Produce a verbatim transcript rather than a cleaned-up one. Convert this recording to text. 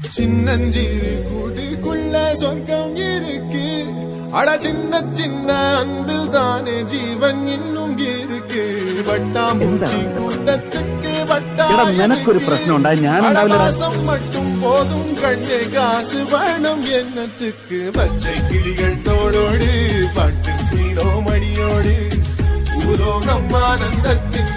சின்னஞ்சிறு கூட்டுக்குள்ள சொர்க்கம் இருக்கு அட சின்ன சின்ன அன்பில் தானே ஜீவன் இன்னும் இருக்கு வட்டாம்பூச்சி கூட்டத்துக்கு வட்டாயம் எனക്കൊരു പ്രശ്നം ഉണ്ടായി ഞാൻ வாசம் மட்டும் போதும் கண்ணே காசு வேணும் எண்ணத்துக்கு பச்சை கிளிகள் தோளோடு பாட்டு மீனோ மடியோடு ஊரோகம் ஆனந்தத்தின்